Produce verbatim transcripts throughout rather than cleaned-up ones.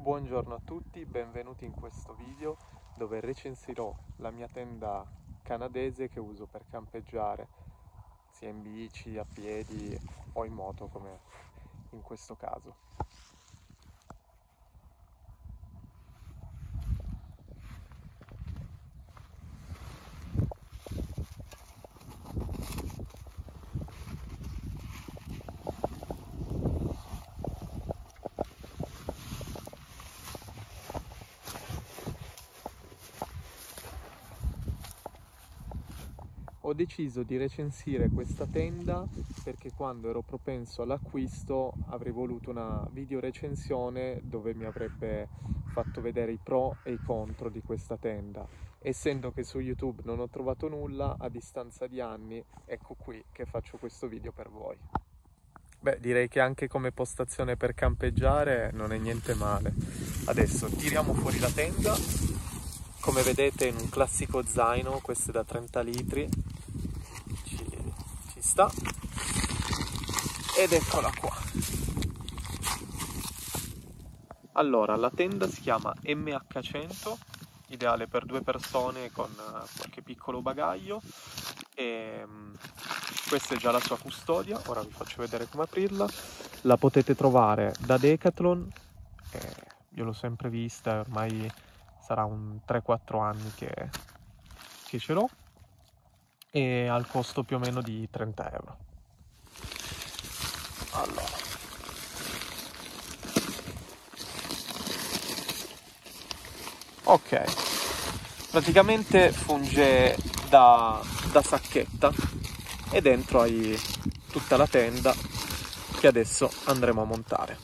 Buongiorno a tutti, benvenuti in questo video dove recensirò la mia tenda canadese che uso per campeggiare sia in bici, a piedi o in moto come in questo caso. Ho deciso di recensire questa tenda perché quando ero propenso all'acquisto avrei voluto una video recensione dove mi avrebbe fatto vedere i pro e i contro di questa tenda. Essendo che su YouTube non ho trovato nulla, a distanza di anni, ecco qui che faccio questo video per voi. Beh, direi che anche come postazione per campeggiare non è niente male. Adesso tiriamo fuori la tenda. Come vedete in un classico zaino, questo è da trenta litri, ci, ci sta, ed eccola qua. Allora, la tenda si chiama M H cento, ideale per due persone con qualche piccolo bagaglio, e questa è già la sua custodia. Ora vi faccio vedere come aprirla. La potete trovare da Decathlon, eh, io l'ho sempre vista, ormai sarà un tre quattro anni che, che ce l'ho, e al costo più o meno di trenta euro. Allora, ok, praticamente funge da, da sacchetta e dentro hai tutta la tenda che adesso andremo a montare.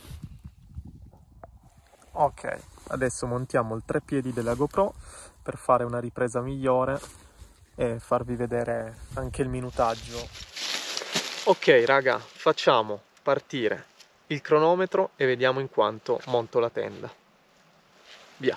Ok, adesso montiamo il treppiedi della GoPro per fare una ripresa migliore e farvi vedere anche il minutaggio. Ok raga, facciamo partire il cronometro e vediamo in quanto monto la tenda. Via!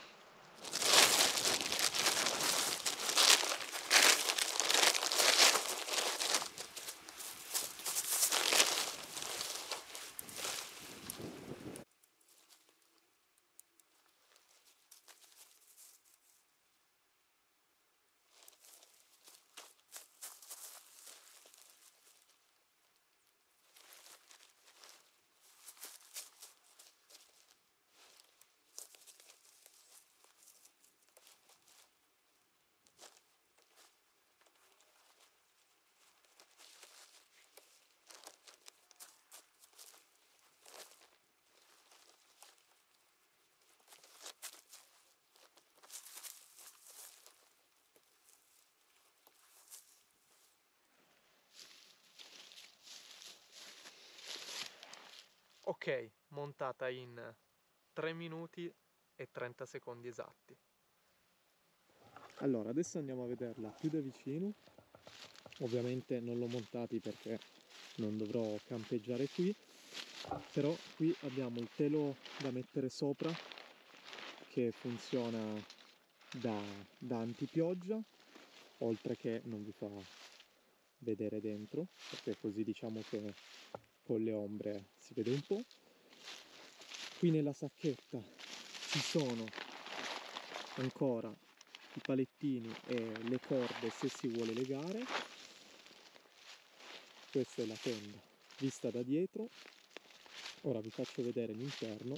Ok, montata in tre minuti e trenta secondi esatti. Allora, adesso andiamo a vederla più da vicino. Ovviamente non l'ho montati perché non dovrò campeggiare qui, però qui abbiamo il telo da mettere sopra che funziona da, da antipioggia, oltre che non vi fa vedere dentro, perché così diciamo che con le ombre si vede un po'. Qui nella sacchetta ci sono ancora i palettini e le corde se si vuole legare. Questa è la tenda vista da dietro. Ora vi faccio vedere l'interno.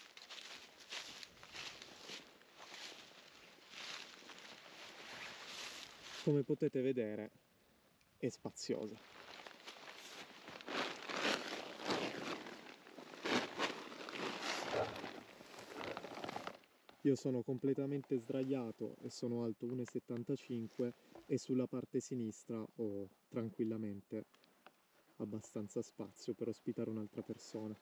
Come potete vedere è spaziosa. Io sono completamente sdraiato e sono alto uno e settantacinque e sulla parte sinistra ho tranquillamente abbastanza spazio per ospitare un'altra persona.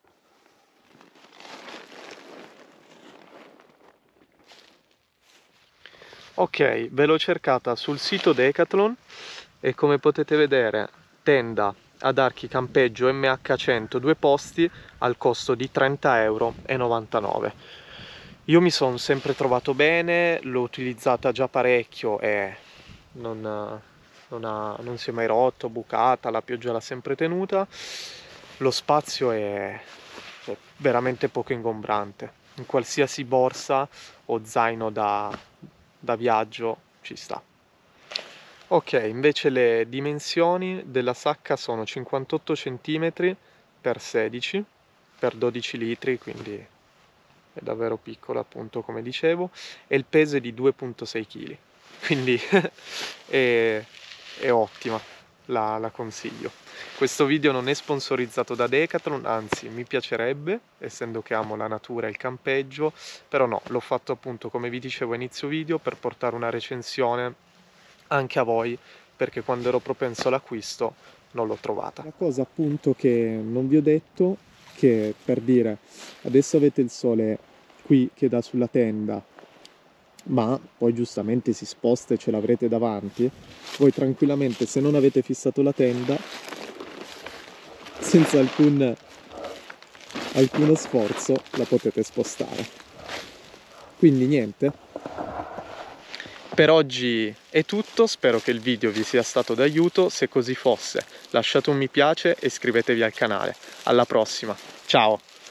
Ok, ve l'ho cercata sul sito Decathlon e come potete vedere tenda ad archi campeggio M H cento due posti al costo di trenta e novantanove euro. Io mi sono sempre trovato bene, l'ho utilizzata già parecchio e non, non, ha, non si è mai rotto, bucata, la pioggia l'ha sempre tenuta. Lo spazio è, è veramente poco ingombrante. In qualsiasi borsa o zaino da, da viaggio ci sta. Ok, invece le dimensioni della sacca sono cinquantotto centimetri per sedici per dodici litri, quindi è davvero piccola, appunto, come dicevo, e il peso è di due virgola sei chili, quindi è, è ottima, la, la consiglio. Questo video non è sponsorizzato da Decathlon, anzi mi piacerebbe, essendo che amo la natura e il campeggio, però no, l'ho fatto appunto, come vi dicevo a inizio video, per portare una recensione anche a voi, perché quando ero propenso all'acquisto non l'ho trovata. La cosa appunto che non vi ho detto, che per dire, adesso avete il sole qui che dà sulla tenda, ma poi giustamente si sposta e ce l'avrete davanti, voi tranquillamente, se non avete fissato la tenda, senza alcun, alcuno sforzo la potete spostare. Quindi niente. Per oggi è tutto, spero che il video vi sia stato d'aiuto. Se così fosse, lasciate un mi piace e iscrivetevi al canale. Alla prossima, ciao!